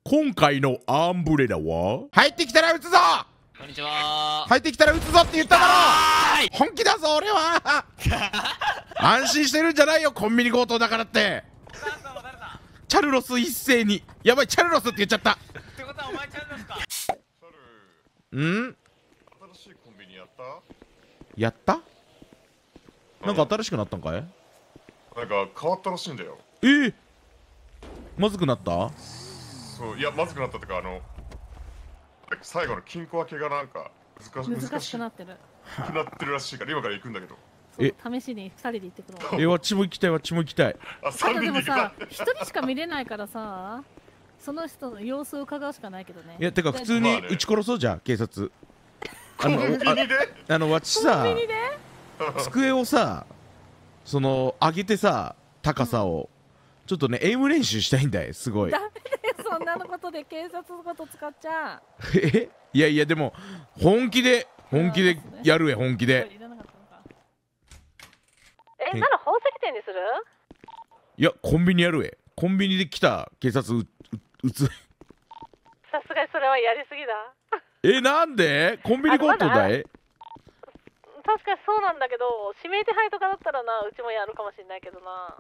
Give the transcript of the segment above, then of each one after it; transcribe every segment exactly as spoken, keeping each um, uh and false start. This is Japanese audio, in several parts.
今回のアンブレラは入ってきたら撃つぞ。 こんにちは。 入ってきたら撃つぞって言っただろ。本気だぞ俺は。安心してるんじゃないよ、コンビニ強盗だからって。チャルロス一斉に。やばい、チャルロスって言っちゃった。 ってことはお前チャルロスか。 うん、 新しいコンビニやったやったなんか新しくなったんかい。 なんか変わったらしいんだよ。 えー、まずくなった。 そう、いや、まずくなったとか、あの最後の金庫開けがなんか難し難しくなってるくなってるらしいから今から行くんだけど。 え、 試しにふたりで行ってくるわ。 え、わっちも行きたい、わっちも行きたい。 あ、 あさんとでもにんで行くなさ、ひとりしか見れないからさ、その人の様子を伺うしかないけどね。 いや、てか普通に撃ち殺そうじゃん、警察。あの、 コンビニであの、わっちコさンビニで机をさ、その上げてさ、高さを、ちょっとね、エイム練習したいんだよ、すごい。 ダメだよ、そんなのことで警察のこと使っちゃえ、いやいや、でも本気で本気でやるえ、本気で。 いらなかったのか。え、なら宝石店にする？ いや、コンビニやるえ。コンビニで来た警察うう撃つ。 さすがにそれはやりすぎだ。 え、なんでコンビニ強盗だい。 確かにそうなんだけど、指名手配とかだったらな、うちもやるかもしれないけどな。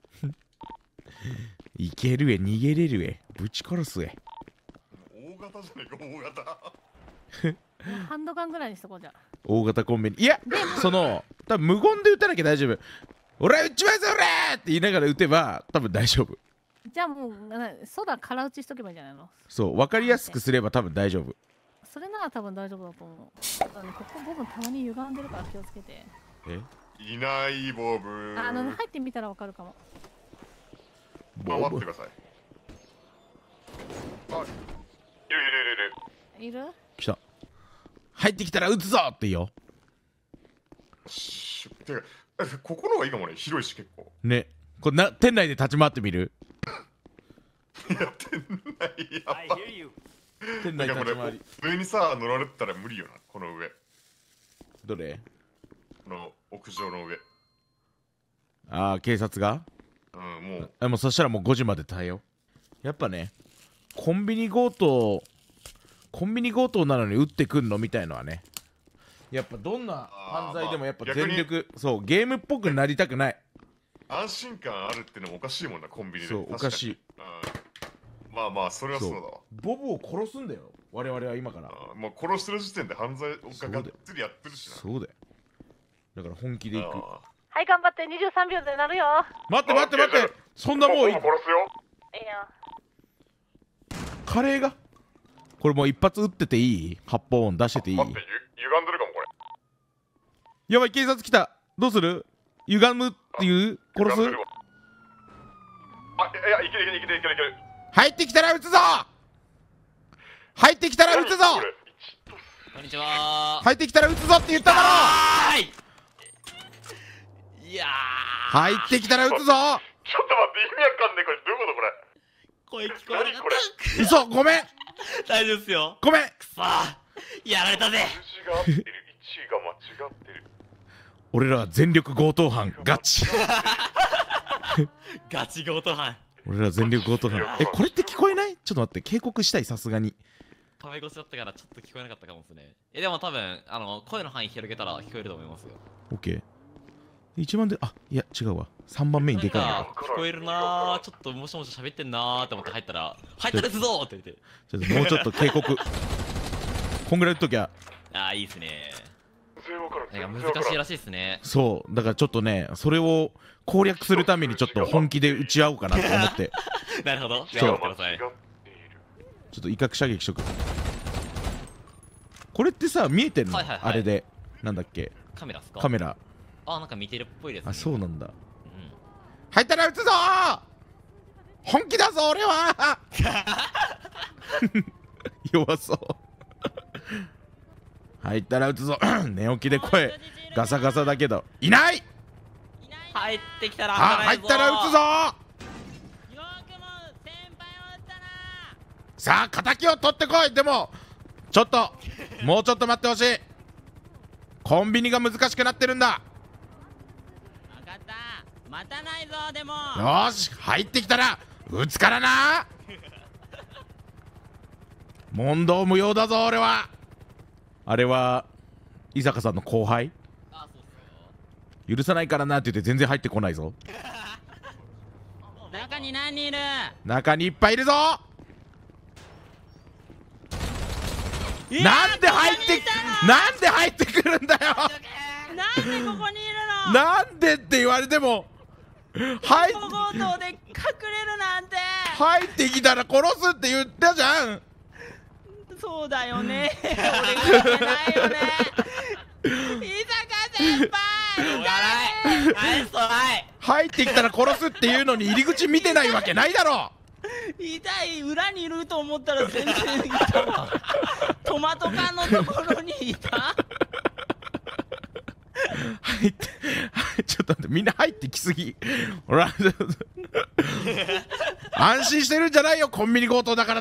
いけるえ、逃げれるえ、ぶち殺すえ。 大型じゃねえか、大型。 ハンドガンぐらいにしとこうじゃ。 大型コンビニ。いや、その多分無言で撃たなきゃ大丈夫。俺は撃ちます俺って言いながら撃てば多分大丈夫。 じゃあもうなソダ空打ちしとけばいいんじゃないの？ そう、分かりやすくすれば多分大丈夫。 それなら多分大丈夫だと思う。あのここ部分たまに歪んでるから気をつけて。 え、 いないボブ。 ああの入ってみたらわかるかも。 あ、待ってください。あ、いるいるいるいる。 いる？ 来た。入ってきたら撃つぞってよ。 してか、え、ここの方がいいかもね、広いし結構。 ね、これな、店内で立ち回ってみる。 いや、店内やばい。 店内なんかこれ立ち回り。 上にさ乗られてたら無理よな、この上。 どれ？ この屋上の上。 ああ、警察が。 うん、もう。 あ、もうそしたらもうごじまで耐えよう。やっぱね、コンビニ強盗コンビニ強盗なのに撃ってくんのみたいのはね、やっぱどんな犯罪でもやっぱ全力、そう、ゲームっぽくなりたくない。 安心感あるってのもおかしいもんな、コンビニで。 そう、おかしい。 うん、まあまあ、それはそうだわ。 ボブを殺すんだよ、我々は今から。 もう殺してる時点で犯罪をがっつりやってるしな。 そうだよ。だから本気でいく。 はい、頑張って、にじゅうさんびょうでなるよ。 待って待って待って、そんなもう殺すよ。 いいよ。 カレーがこれもう一発撃ってていい？発砲音出してていい？ 待って、ゆ歪んでるかもこれ。 やばい、警察来た。どうする？歪むっていう殺す？ あ、いや、いけるいけるいけるいけるいける。 入ってきたら撃つぞ。入ってきたら撃つぞ。 こんにちは。 入ってきたら撃つぞって言っただろ。 はい。いやー。 入ってきたら撃つぞ。 ちょっと待って、意味わかんねえ、これどういうことこれ。 声聞こえなかこれった。 嘘、ごめん大丈夫っすよ。 ごめん。 くそー。やられたぜ。 数字が合ってる、いちいが間違ってる。 俺らは全力強盗犯ガチ。 ガチ強盗犯。 俺らは全力強盗犯。え、これって聞こえない？ちょっと待って、警告したい、さすがに。 壁越しだったからちょっと聞こえなかったかもですね。え、でも多分、あの、声の範囲広げたら聞こえると思いますよ。 オッケー。一番で、あ、いや、違うわ。三番目にでかいなんの。 か聞こえるなー、ちょっともしもし喋ってんなーって思って入ったら、入ったら撃つぞーって言って。 ちょっともうちょっと警告。こんぐらい打っときゃ。 あー、いいっすねー。なんか難難しいらしいっすね。 そう、だからちょっとね、それを攻略するためにちょっと本気で打ち合おうかなと思って。 なるほど。 そう頑張ってください。 ちょっと威嚇射撃しとく。これってさ、見えてんの？ はいはいはいあれで。なんだっけ？ カメラっすか？ カメラ。 あ、なんか見てるっぽいですね。 あ、そうなんだ。 うん。 入ったら撃つぞー。本気だぞ俺は。弱そう。入ったら撃つぞ。寝起きで声ガサガサだけどいない。 入ってきたらあ、入ったら撃つぞ。さあ敵を取ってこい。でもちょっともうちょっと待ってほしい。コンビニが難しくなってるんだ。 分かった、待たないぞ。でもよーし、入ってきたら撃つからな。 問答無用だぞ俺は。あれは伊坂さんの後輩。 あ、そうっすよ。 許さないからなって言って全然入ってこないぞ。 中に何人いる？ 中にいっぱいいるぞ。 いやーなんで入ってここにいたのなんで入ってくるんだよ。 なんでここにいるの？ なんでって言われても入っ強盗で隠れるなんて。 入ってきたら殺すって言ったじゃん。 そうだよね。俺がいけないよね。伊坂先輩。 笑い。ナイストライ。 入ってきたら殺すっていうのに入り口見てないわけないだろ。 痛い、裏にいると思ったら全然いたわ。トマト缶のところにいた。 入ってちょっと待って、みんな入ってきすぎ。ほら安心してるんじゃないよ、コンビニ強盗だからって。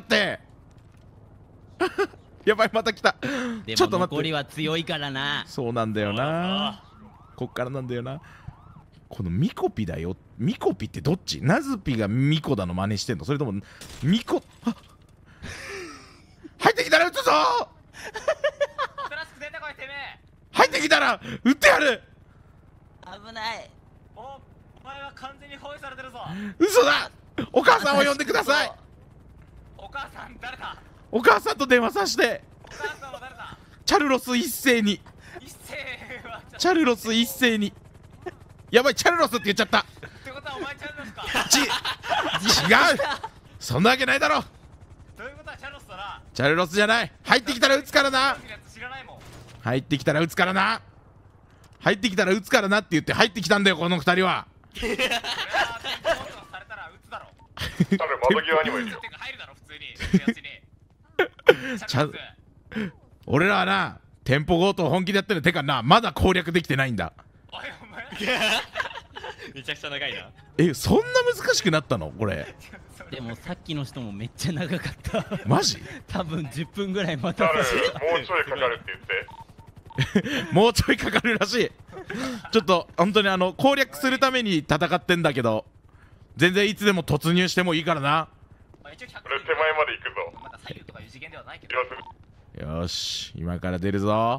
やばい、また来た。 でちょっと待って、 も残りは強いからな。 そうなんだよな。こっからなんだよな。このミコピだよ。ミコピってどっち？ナズピがミコだの真似してんの？それともミコあ入ってきたら撃つぞ。 トラスク出てこいてめえ。 入ってきたら撃ってやる。 危ない。 お、お前は完全に包囲されてるぞ。 嘘だ。お母さんを呼んでください。 お母さん誰だ？ お母さんと電話させて。 お母さんは誰だ？ チャルロス一斉に。 一斉はチャルロス一斉に。やばい、チャルロスって言っちゃった。 ってことはお前チャルロスか。 ち違う。そんなわけないだろ。 ということはチャルロスだな。 チャルロスじゃない。入ってきたら撃つからな。 知らないもん。 入ってきたら撃つからな。入ってきたら撃つからなって言って入ってきたんだよ、この二人は。 俺はテンポコントロールされたら撃つだろ。 多分窓際にもいるよ。 てか入るだろ普通に。やつに。 ちゃん俺らはな、店舗強盗本気でやってる。てかな、まだ攻略できてないんだ。 おいお前。めちゃくちゃ長いな。 え、そんな難しくなったのこれ？ でもさっきの人もめっちゃ長かった。 マジ？ 多分じゅっぷんぐらい待た多分せて。 もうちょいかかるって言って。 もうちょいかかるらしい。ちょっと本当にあの攻略するために戦ってんだけど、全然いつでも突入してもいいからな。 一応ひゃく俺手前まで行くぞ。 まだ左右とかいう次元ではないけど。 今すぐよし、今から出るぞ。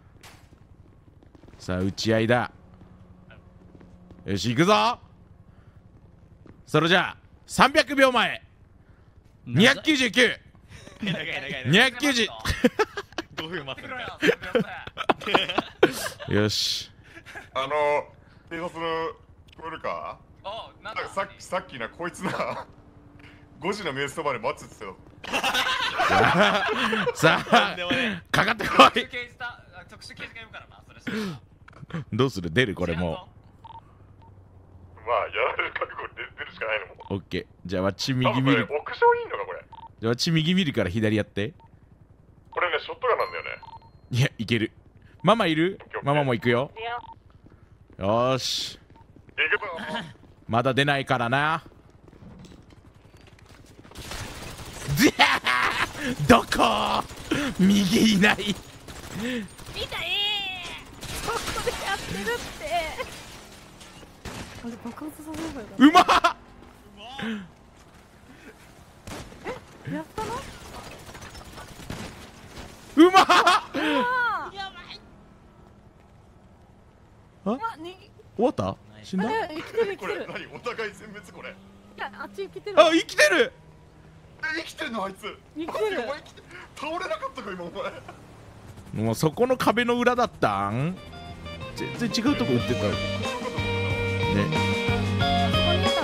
さあ打ち合いだ。よし行くぞ。それじゃあさんびゃくびょうまえにひゃくきゅうじゅうきゅう長い長い長い。 にひゃくきゅうじゅごふん待つのか。 うよし。 あの警察の聞こえるか？ お、なんだなんかさっきさっきなこいつなごじの目そばで待つって言ってさあでもね、 かかってこ特殊い。 刑事だ特殊刑事が呼ぶからな、それ知らん。 どうする？出るこれもた。まあやられる覚悟で出るしかないのも。 うオッケー。じゃあわっち多分これ右見る。 屋上いいのかこれ。 じゃあわっち右見るから左やって。 これねショットガンなんだよね。 いやいける。ママいる？ママも行くよ。 いやよーし。 行くぞ。 まだ出ないからな。ずーどこ？右いない。 痛いそこでやってるってあれ爆発させればよかっうまっ。 たやったのうまっ。 あやばい。 あに終わった？死んだ？ え生きてる生きこてるれ何お互い全滅これ。 いやあっち生きてるあ、生きてる。 え生きてんのあいつ。 生きてるお前生きて倒れなかったか今お前。 もうそこの壁の裏だったん？全然違うとこ打ってた。ね。 ここに